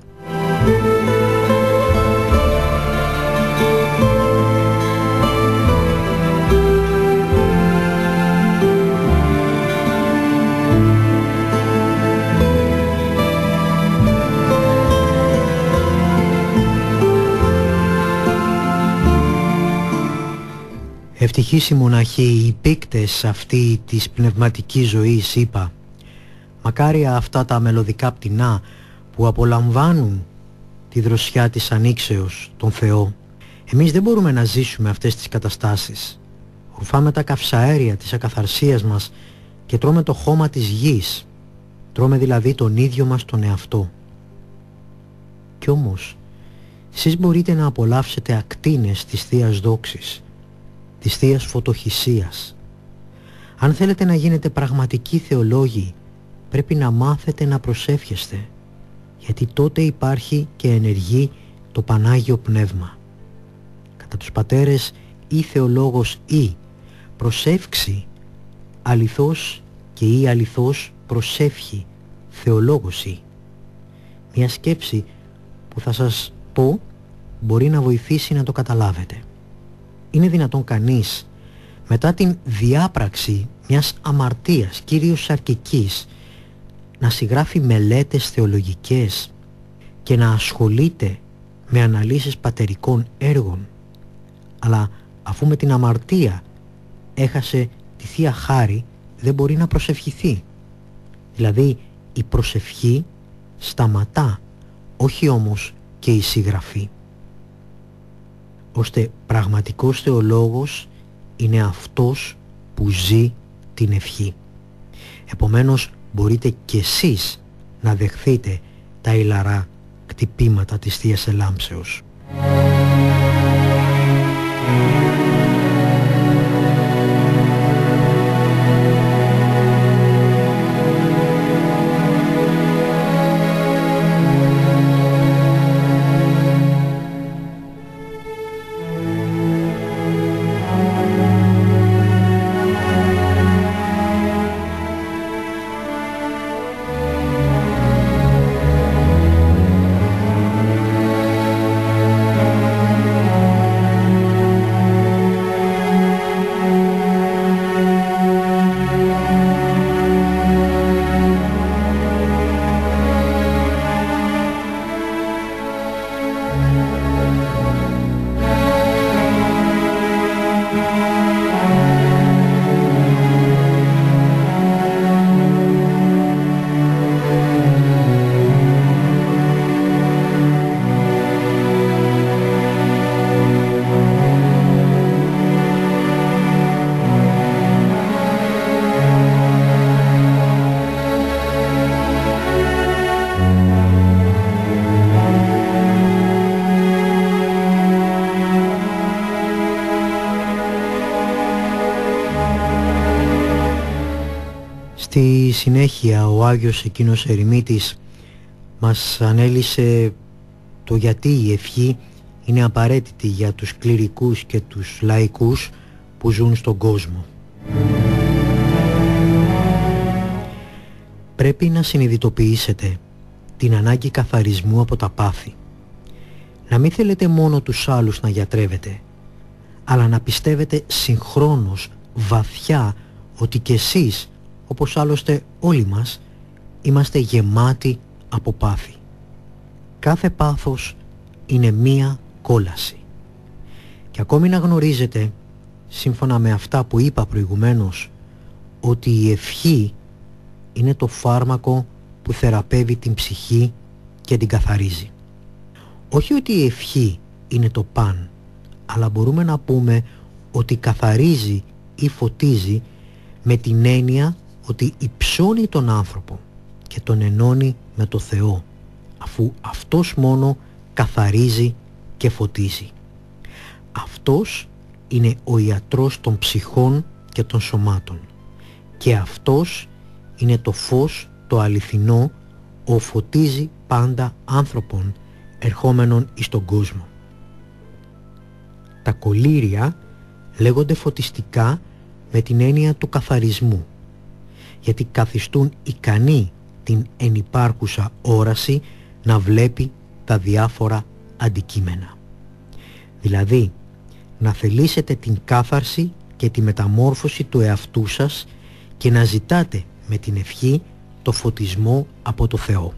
Ευτυχείς οι μοναχοί, οι πίκτες αυτή της πνευματικής ζωής, είπα. Μακάρια αυτά τα μελωδικά πτηνά που απολαμβάνουν τη δροσιά της ανοίξεως, τον Θεό. Εμείς δεν μπορούμε να ζήσουμε αυτές τις καταστάσεις. Ρουφάμε τα καυσαέρια της ακαθαρσίας μας και τρώμε το χώμα της γης. Τρώμε δηλαδή τον ίδιο μας τον εαυτό. Κι όμως, εσείς μπορείτε να απολαύσετε ακτίνες της Θείας Δόξης, της Θείας Φωτοχυσίας. Αν θέλετε να γίνετε πραγματικοί θεολόγοι, πρέπει να μάθετε να προσεύχεστε, γιατί τότε υπάρχει και ενεργεί το Πανάγιο Πνεύμα. Κατά τους πατέρες ή θεολόγος ή προσεύξει αληθώς και ή αληθώς προσεύχει θεολόγος ή. Μια σκέψη που θα σας πω μπορεί να βοηθήσει να το καταλάβετε. Είναι δυνατόν κανείς μετά την διάπραξη μιας αμαρτίας, κυρίως σαρκικής, να συγγράφει μελέτες θεολογικές και να ασχολείται με αναλύσεις πατερικών έργων, αλλά αφού με την αμαρτία έχασε τη Θεία Χάρη, δεν μπορεί να προσευχηθεί? Δηλαδή η προσευχή σταματά, όχι όμως και η συγγραφή. Ώστε πραγματικός θεολόγος είναι αυτός που ζει την ευχή. Επομένως μπορείτε κι εσείς να δεχθείτε τα ηλαρά κτυπήματα της Θείας Ελάμψεως. Στη συνέχεια ο Άγιος εκείνος ερημίτης μας ανέλησε το γιατί η ευχή είναι απαραίτητη για τους κληρικούς και τους λαϊκούς που ζουν στον κόσμο. Πρέπει να συνειδητοποιήσετε την ανάγκη καθαρισμού από τα πάθη. Να μην θέλετε μόνο τους άλλους να γιατρεύετε, αλλά να πιστεύετε συγχρόνως βαθιά ότι κι εσείς, όπως άλλωστε όλοι μας, είμαστε γεμάτοι από πάθη. Κάθε πάθος είναι μία κόλαση. Και ακόμη να γνωρίζετε, σύμφωνα με αυτά που είπα προηγουμένως, ότι η ευχή είναι το φάρμακο που θεραπεύει την ψυχή και την καθαρίζει. Όχι ότι η ευχή είναι το παν, αλλά μπορούμε να πούμε ότι καθαρίζει ή φωτίζει με την έννοια ότι υψώνει τον άνθρωπο και τον ενώνει με το Θεό, αφού αυτός μόνο καθαρίζει και φωτίζει. Αυτός είναι ο ιατρός των ψυχών και των σωμάτων και αυτός είναι το φως το αληθινό, ο φωτίζει πάντα άνθρωπον ερχόμενων εις τον κόσμο. Τα κολύρια λέγονται φωτιστικά με την έννοια του καθαρισμού, γιατί καθιστούν ικανή την ενυπάρχουσα όραση να βλέπει τα διάφορα αντικείμενα. Δηλαδή, να θελήσετε την κάθαρση και τη μεταμόρφωση του εαυτού σας και να ζητάτε με την ευχή το φωτισμό από το Θεό.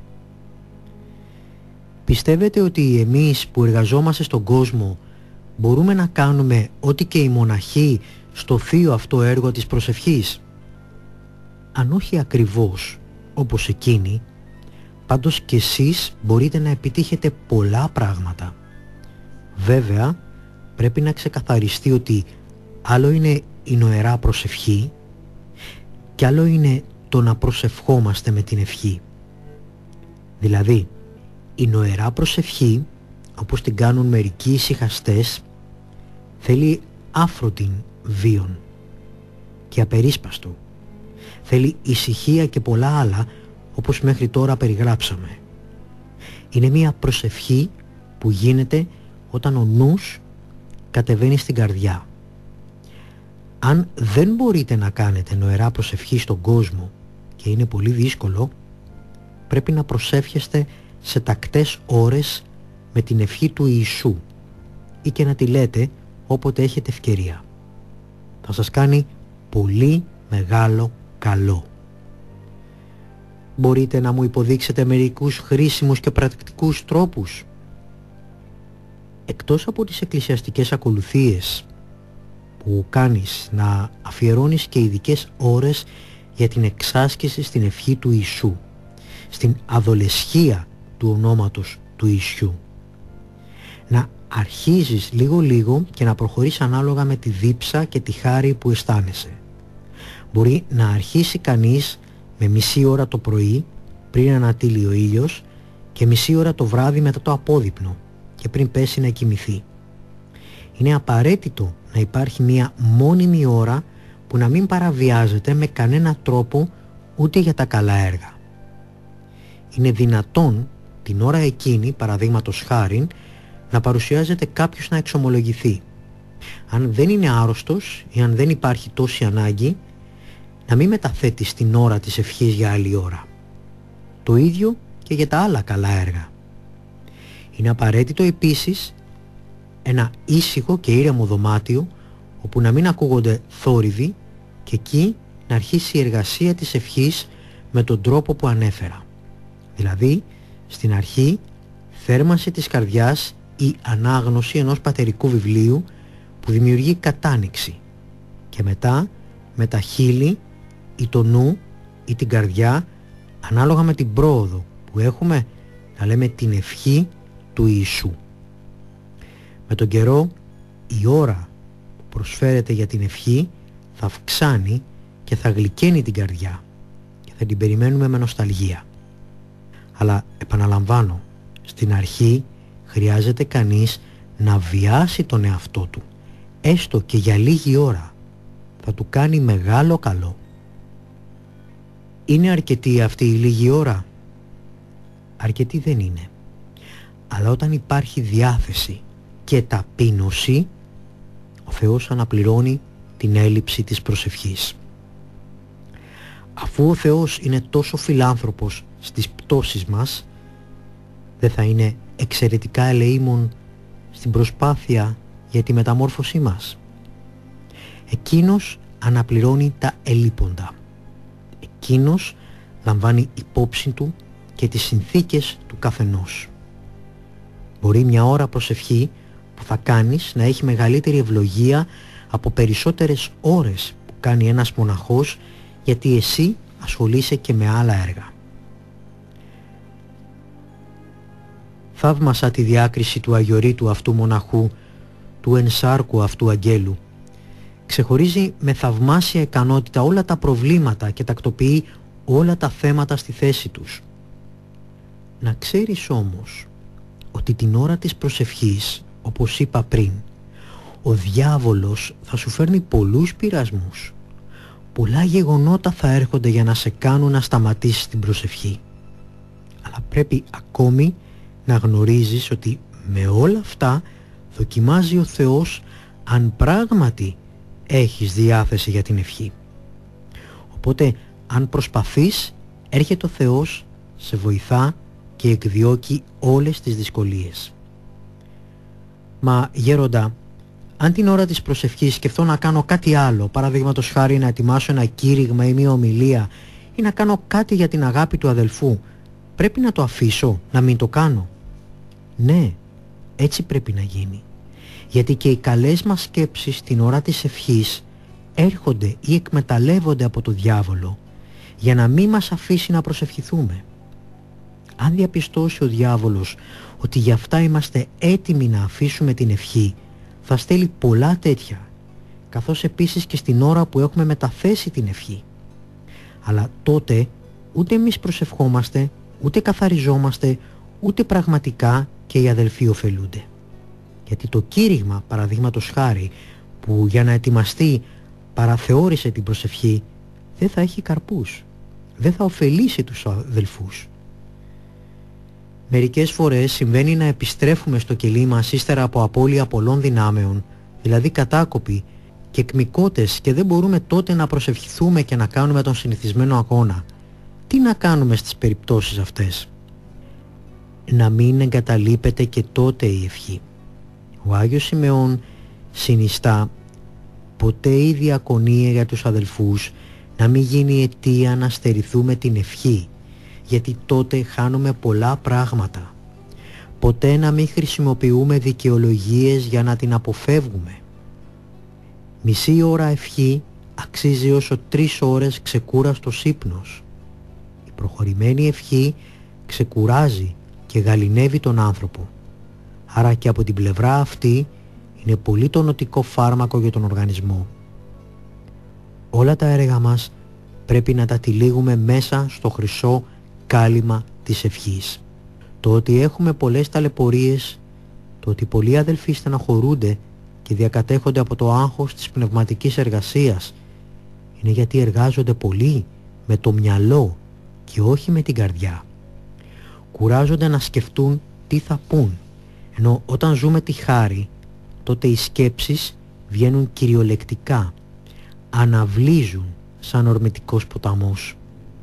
Πιστεύετε ότι εμείς που εργαζόμαστε στον κόσμο μπορούμε να κάνουμε ό,τι και οι μοναχοί στο θείο αυτό έργο της προσευχής? Αν όχι ακριβώς όπως εκείνοι, πάντως και εσείς μπορείτε να επιτύχετε πολλά πράγματα. Βέβαια, πρέπει να ξεκαθαριστεί ότι άλλο είναι η νοερά προσευχή και άλλο είναι το να προσευχόμαστε με την ευχή. Δηλαδή, η νοερά προσευχή, όπως την κάνουν μερικοί ησυχαστές, θέλει άφροτην βίον και απερίσπαστο. Θέλει ησυχία και πολλά άλλα, όπως μέχρι τώρα περιγράψαμε. Είναι μια προσευχή που γίνεται όταν ο νους κατεβαίνει στην καρδιά. Αν δεν μπορείτε να κάνετε νοερά προσευχή στον κόσμο και είναι πολύ δύσκολο, πρέπει να προσεύχεστε σε τακτές ώρες με την ευχή του Ιησού ή και να τη λέτε όποτε έχετε ευκαιρία. Θα σας κάνει πολύ μεγάλο καλό. Μπορείτε να μου υποδείξετε μερικούς χρήσιμους και πρακτικούς τρόπους? Εκτός από τις εκκλησιαστικές ακολουθίες που κάνεις, να αφιερώνεις και ειδικές ώρες για την εξάσκηση στην ευχή του Ιησού, στην αδολεσχία του ονόματος του Ιησού. Να αρχίζεις λίγο και να προχωρείς ανάλογα με τη δίψα και τη χάρη που αισθάνεσαι. Μπορεί να αρχίσει κανείς με μισή ώρα το πρωί πριν ανατείλει ο ήλιος και μισή ώρα το βράδυ μετά το απόδειπνο και πριν πέσει να κοιμηθεί. Είναι απαραίτητο να υπάρχει μια μόνιμη ώρα που να μην παραβιάζεται με κανένα τρόπο ούτε για τα καλά έργα. Είναι δυνατόν την ώρα εκείνη, παραδείγματος χάριν, να παρουσιάζεται κάποιος να εξομολογηθεί. Αν δεν είναι άρρωστος ή αν δεν υπάρχει τόση ανάγκη, να μην μεταθέτει την ώρα της ευχής για άλλη ώρα. Το ίδιο και για τα άλλα καλά έργα. Είναι απαραίτητο επίσης ένα ήσυχο και ήρεμο δωμάτιο όπου να μην ακούγονται θόρυβοι και εκεί να αρχίσει η εργασία της ευχής με τον τρόπο που ανέφερα. Δηλαδή, στην αρχή θέρμανση της καρδιάς ή ανάγνωση ενός πατερικού βιβλίου που δημιουργεί κατάνοιξη και μετά με τα χείλη ή το νου ή την καρδιά, ανάλογα με την πρόοδο που έχουμε, να λέμε την ευχή του Ιησού. Με τον καιρό η ώρα που προσφέρεται για την ευχή θα αυξάνει και θα γλυκαίνει την καρδιά και θα την περιμένουμε με νοσταλγία. Αλλά επαναλαμβάνω, στην αρχή χρειάζεται κανείς να βιάσει τον εαυτό του, έστω και για λίγη ώρα. Θα του κάνει μεγάλο καλό. Είναι αρκετή αυτή η λίγη ώρα? Αρκετή δεν είναι. Αλλά όταν υπάρχει διάθεση και ταπείνωση, ο Θεός αναπληρώνει την έλλειψη της προσευχής. Αφού ο Θεός είναι τόσο φιλάνθρωπος στις πτώσεις μας, δεν θα είναι εξαιρετικά ελεήμων στην προσπάθεια για τη μεταμόρφωσή μας? Εκείνος αναπληρώνει τα ελείποντα. Εκείνος λαμβάνει υπόψη του και τις συνθήκες του καθενός. Μπορεί μια ώρα προσευχή που θα κάνεις να έχει μεγαλύτερη ευλογία από περισσότερες ώρες που κάνει ένας μοναχός, γιατί εσύ ασχολείσαι και με άλλα έργα. Θαύμασα τη διάκριση του αγιορείτου αυτού μοναχού, του ενσάρκου αυτού αγγέλου. Ξεχωρίζει με θαυμάσια ικανότητα όλα τα προβλήματα και τακτοποιεί όλα τα θέματα στη θέση τους. Να ξέρεις όμως ότι την ώρα της προσευχής, όπως είπα πριν, ο διάβολος θα σου φέρνει πολλούς πειρασμούς. Πολλά γεγονότα θα έρχονται για να σε κάνουν να σταματήσεις την προσευχή. Αλλά πρέπει ακόμη να γνωρίζεις ότι με όλα αυτά δοκιμάζει ο Θεός αν πράγματι έχεις διάθεση για την ευχή. Οπότε αν προσπαθείς, έρχεται ο Θεός, σε βοηθά και εκδιώκει όλες τις δυσκολίες. Μα γέροντα, αν την ώρα της προσευχής σκεφτώ να κάνω κάτι άλλο, παραδείγματος χάρη να ετοιμάσω ένα κήρυγμα ή μια ομιλία ή να κάνω κάτι για την αγάπη του αδελφού, πρέπει να το αφήσω, να μην το κάνω? Ναι, έτσι πρέπει να γίνει. Γιατί και οι καλές μας σκέψεις την ώρα της ευχής έρχονται ή εκμεταλλεύονται από το διάβολο για να μην μας αφήσει να προσευχηθούμε. Αν διαπιστώσει ο διάβολος ότι γι' αυτά είμαστε έτοιμοι να αφήσουμε την ευχή, θα στέλνει πολλά τέτοια, καθώς επίσης και στην ώρα που έχουμε μεταθέσει την ευχή. Αλλά τότε ούτε εμείς προσευχόμαστε, ούτε καθαριζόμαστε, ούτε πραγματικά και οι αδελφοί ωφελούνται. Γιατί το κήρυγμα, παραδείγματος χάρη, που για να ετοιμαστεί παραθεώρησε την προσευχή, δεν θα έχει καρπούς, δεν θα ωφελήσει τους αδελφούς. Μερικές φορές συμβαίνει να επιστρέφουμε στο κελί μας ύστερα από απώλεια πολλών δυνάμεων, δηλαδή κατάκοποι και εκμικότες, και δεν μπορούμε τότε να προσευχηθούμε και να κάνουμε τον συνηθισμένο αγώνα. Τι να κάνουμε στις περιπτώσεις αυτές? Να μην εγκαταλείπεται και τότε η ευχή. Ο Άγιος Σιμεών συνιστά ποτέ η διακονία για τους αδελφούς να μην γίνει αιτία να στερηθούμε την ευχή, γιατί τότε χάνουμε πολλά πράγματα. Ποτέ να μην χρησιμοποιούμε δικαιολογίες για να την αποφεύγουμε. Μισή ώρα ευχή αξίζει όσο 3 ώρες ξεκούραστος ύπνος. Η προχωρημένη ευχή ξεκουράζει και γαληνεύει τον άνθρωπο. Άρα και από την πλευρά αυτή είναι πολύ τονωτικό φάρμακο για τον οργανισμό. Όλα τα έργα μας πρέπει να τα τυλίγουμε μέσα στο χρυσό κάλυμα της ευχής. Το ότι έχουμε πολλές ταλαιπωρίες, το ότι πολλοί αδελφοί στεναχωρούνται και διακατέχονται από το άγχος της πνευματικής εργασίας, είναι γιατί εργάζονται πολύ με το μυαλό και όχι με την καρδιά. Κουράζονται να σκεφτούν τι θα πούν, ενώ όταν ζούμε τη χάρη, τότε οι σκέψεις βγαίνουν κυριολεκτικά, αναβλύζουν σαν ορμητικός ποταμός.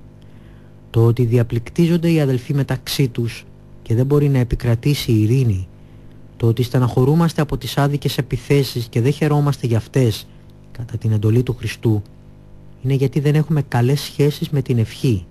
Το ότι διαπληκτίζονται οι αδελφοί μεταξύ τους και δεν μπορεί να επικρατήσει η ειρήνη, το ότι στεναχωρούμαστε από τις άδικες επιθέσεις και δεν χαιρόμαστε για αυτές κατά την εντολή του Χριστού, είναι γιατί δεν έχουμε καλές σχέσεις με την ευχή.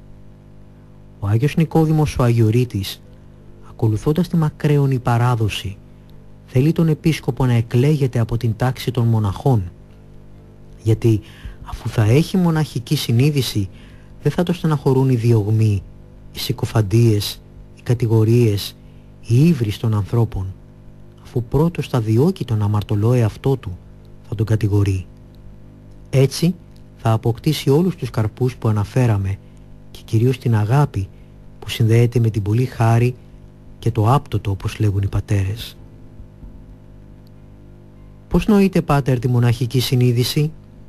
Ο Άγιος Νικόδημος ο Αγιορείτης, ακολουθώντας τη μακραίωνη παράδοση, θέλει τον επίσκοπο να εκλέγεται από την τάξη των μοναχών, γιατί αφού θα έχει μοναχική συνείδηση, δεν θα το στεναχωρούν οι διωγμοί, οι συκοφαντίες, οι κατηγορίες, η ύβρις των ανθρώπων, αφού πρώτος θα διώκει τον αμαρτωλό εαυτό του, θα τον κατηγορεί. Έτσι θα αποκτήσει όλους τους καρπούς που αναφέραμε και κυρίως την αγάπη που συνδέεται με την πολύ χάρη και το άπτωτο, όπως λέγουν οι πατέρες. Πώς νοείται, πάτερ, τη μοναχική συνείδηση?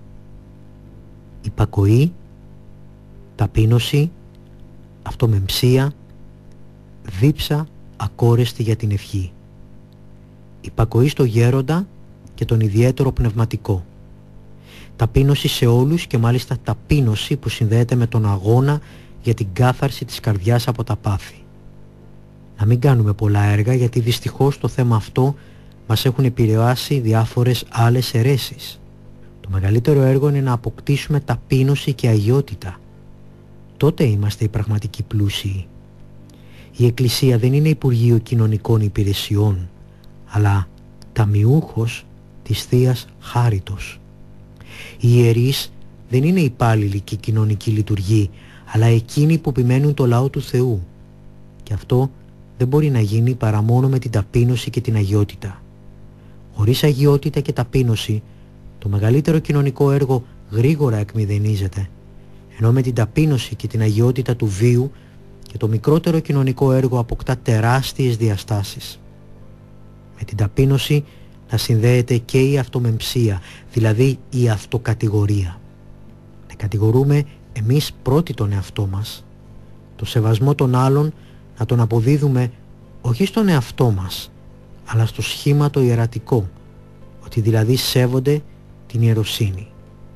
Υπακοή, ταπείνωση, αυτομεμψία, δίψα ακόρεστη για την ευχή. Υπακοή στο γέροντα και τον ιδιαίτερο πνευματικό. Ταπείνωση σε όλους και μάλιστα ταπείνωση που συνδέεται με τον αγώνα για την κάθαρση της καρδιάς από τα πάθη. Να μην κάνουμε πολλά έργα, γιατί δυστυχώς το θέμα αυτό μας έχουν επηρεάσει διάφορες άλλες αιρέσεις. Το μεγαλύτερο έργο είναι να αποκτήσουμε ταπείνωση και αγιότητα. Τότε είμαστε οι πραγματικοί πλούσιοι. Η Εκκλησία δεν είναι Υπουργείο Κοινωνικών Υπηρεσιών, αλλά ταμιούχος της Θείας Χάριτος. Οι ιερείς δεν είναι υπάλληλοι και κοινωνική λειτουργοί, αλλά εκείνοι που επιμένουν το λαό του Θεού. Και αυτό δεν μπορεί να γίνει παρά μόνο με την ταπείνωση και την αγιότητα. Χωρίς αγιότητα και ταπείνωση, το μεγαλύτερο κοινωνικό έργο γρήγορα εκμηδενίζεται, ενώ με την ταπείνωση και την αγιότητα του βίου και το μικρότερο κοινωνικό έργο αποκτά τεράστιες διαστάσεις. Με την ταπείνωση να συνδέεται και η αυτομεμψία, δηλαδή η αυτοκατηγορία. Να κατηγορούμε εμείς πρώτοι τον εαυτό μας, το σεβασμό των άλλων να τον αποδίδουμε όχι στον εαυτό μας, αλλά στο σχήμα το ιερατικό, ότι δηλαδή σέβονται την ιεροσύνη.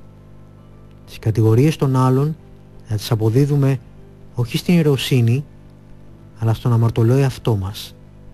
Τις κατηγορίες των άλλων να τις αποδίδουμε όχι στην ιεροσύνη, αλλά στον αμαρτωλό εαυτό μας.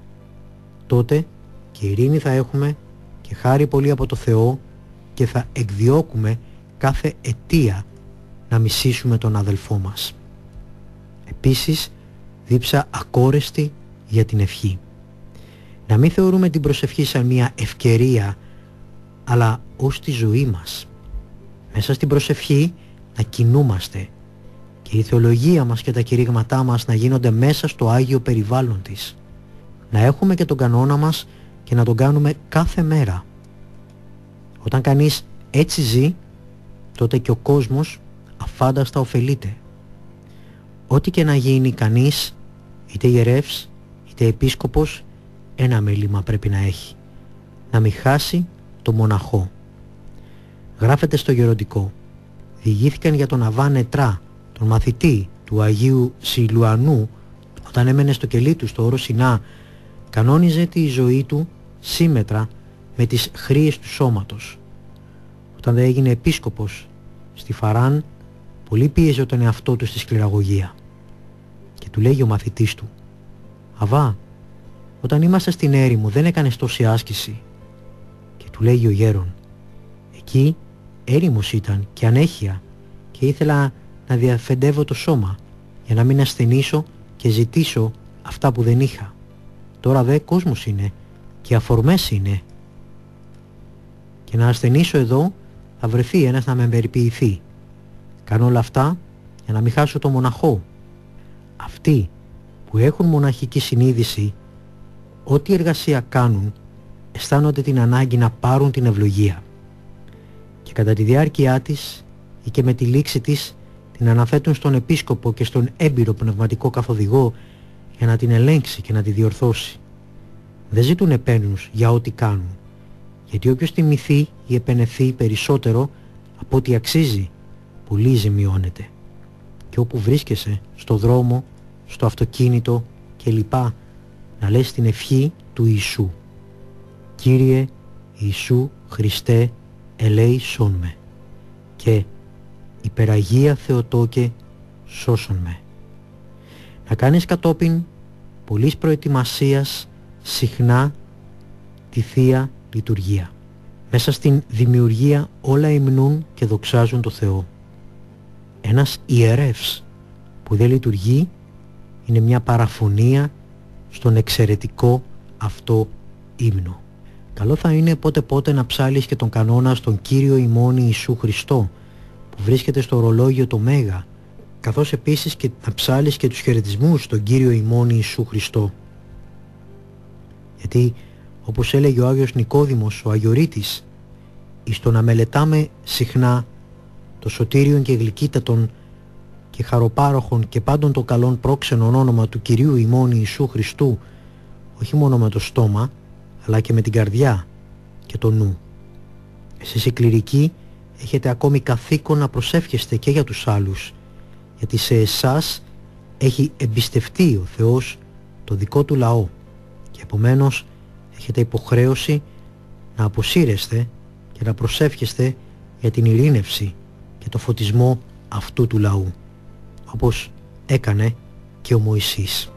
Τότε και ειρήνη θα έχουμε και χάρη πολύ από το Θεό και θα εκδιώκουμε κάθε αιτία να μισήσουμε τον αδελφό μας. Επίσης, δίψα ακόρεστη για την ευχή. Να μην θεωρούμε την προσευχή σαν μια ευκαιρία, αλλά ως τη ζωή μας. Μέσα στην προσευχή να κινούμαστε και η θεολογία μας και τα κηρύγματά μας να γίνονται μέσα στο Άγιο περιβάλλον της. Να έχουμε και τον κανόνα μας και να τον κάνουμε κάθε μέρα. Όταν κανείς έτσι ζει, τότε και ο κόσμος αφάνταστα ωφελείται. Ό,τι και να γίνει κανείς, είτε ιερεύς είτε επίσκοπος, ένα μέλημα πρέπει να έχει: να μην χάσει το μοναχό. Γράφεται στο γεροντικό: διηγήθηκαν για τον Αββά Νετρά, τον μαθητή του Αγίου Σιλουανού, όταν έμενε στο κελί του στο όρο Σινά, κανόνιζε τη ζωή του σύμμετρα με τις χρείες του σώματος. Όταν δεν έγινε επίσκοπος στη Φαράν, πολύ πίεζε τον εαυτό του στη σκληραγωγία. Και του λέγει ο μαθητής του: Αββά, όταν είμαστε στην έρημο δεν έκανες τόση άσκηση. Και του λέγει ο γέρον: εκεί έρημος ήταν και ανέχεια και ήθελα να διαφεντεύω το σώμα για να μην ασθενήσω και ζητήσω αυτά που δεν είχα. Τώρα δε κόσμος είναι και αφορμές είναι. Και να ασθενήσω εδώ θα βρεθεί ένας να με περιποιηθεί. Κάνω όλα αυτά για να μην χάσω το μοναχό. Αυτοί που έχουν μοναχική συνείδηση, ό,τι εργασία κάνουν, αισθάνονται την ανάγκη να πάρουν την ευλογία. Και κατά τη διάρκεια της ή και με τη λήξη της την αναθέτουν στον επίσκοπο και στον έμπειρο πνευματικό καθοδηγό για να την ελέγξει και να τη διορθώσει. Δεν ζητούν επένους για ό,τι κάνουν, γιατί όποιος τιμηθεί ή επενεθεί περισσότερο από ό,τι αξίζει, πολύ ζημιώνεται. Και όπου βρίσκεσαι, στο δρόμο, στο αυτοκίνητο κλπ, να λες την ευχή του Ιησού: Κύριε Ιησού Χριστέ, ελέησόν με, και υπεραγία Θεοτόκε, σώσον με. Να κάνεις κατόπιν πολλής προετοιμασίας συχνά τη Θεία Λειτουργία. Μέσα στην δημιουργία όλα υμνούν και δοξάζουν το Θεό. Ένας ιερεύς που δεν λειτουργεί είναι μια παραφωνία στον εξαιρετικό αυτό ύμνο. Καλό θα είναι πότε πότε να ψάλεις και τον κανόνα στον Κύριο ημών Ιησού Χριστό, που βρίσκεται στο ορολόγιο το Μέγα, καθώς επίσης και να ψάλεις και τους χαιρετισμούς στον Κύριο ημών Ιησού Χριστό. Γιατί, όπως έλεγε ο Άγιος Νικόδημος ο Αγιορείτης, εις το να μελετάμε συχνά το σωτήριον και γλυκύτατον και χαροπάροχον και πάντων το καλόν πρόξενον όνομα του Κυρίου ημών Ιησού Χριστού, όχι μόνο με το στόμα, αλλά και με την καρδιά και το νου. Εσείς οι κληρικοί έχετε ακόμη καθήκον να προσεύχεστε και για τους άλλους, γιατί σε εσάς έχει εμπιστευτεί ο Θεός το δικό του λαό και επομένως έχετε υποχρέωση να αποσύρεστε και να προσεύχεστε για την ειρήνευση και το φωτισμό αυτού του λαού, όπως έκανε και ο Μωυσής.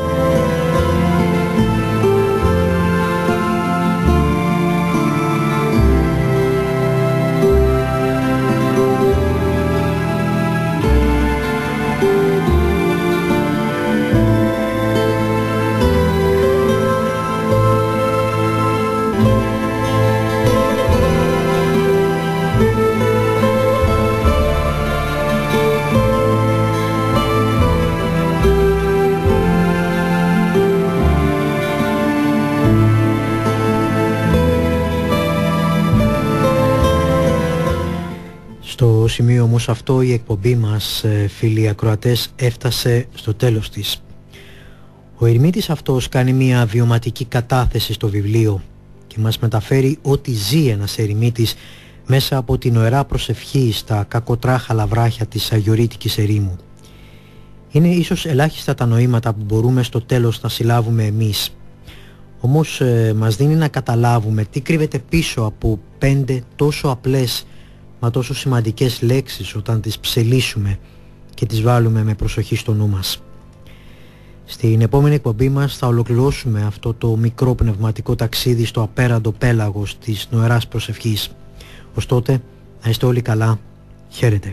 Στο σημείο όμως αυτό η εκπομπή μας, φίλοι ακροατές, έφτασε στο τέλος της. Ο ερημίτης αυτός κάνει μια βιωματική κατάθεση στο βιβλίο και μας μεταφέρει ό,τι ζει ένας ερημίτης μέσα από την ωερά προσευχή στα κακοτράχαλα βράχια της αγιορείτικης ερήμου. Είναι ίσως ελάχιστα τα νοήματα που μπορούμε στο τέλος να συλλάβουμε εμείς. Όμως μας δίνει να καταλάβουμε τι κρύβεται πίσω από 5 τόσο απλές μα τόσο σημαντικές λέξεις όταν τις ψελίσουμε και τις βάλουμε με προσοχή στο νου μας. Στην επόμενη εκπομπή μας θα ολοκληρώσουμε αυτό το μικρό πνευματικό ταξίδι στο απέραντο πέλαγος της νοεράς προσευχής. Ως τότε, να είστε όλοι καλά. Χαίρετε.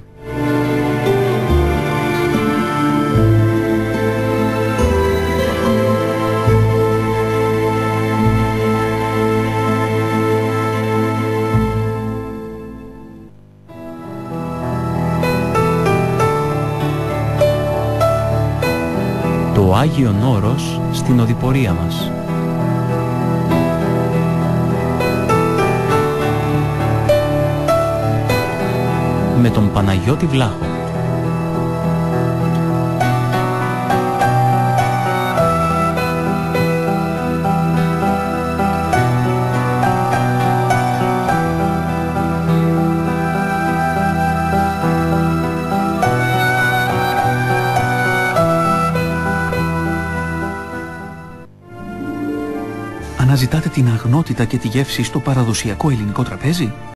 Το Άγιον Όρος στην οδηπορία μας. Με τον Παναγιώτη Βλάχο. Αναζητάτε την αγνότητα και τη γεύση στο παραδοσιακό ελληνικό τραπέζι?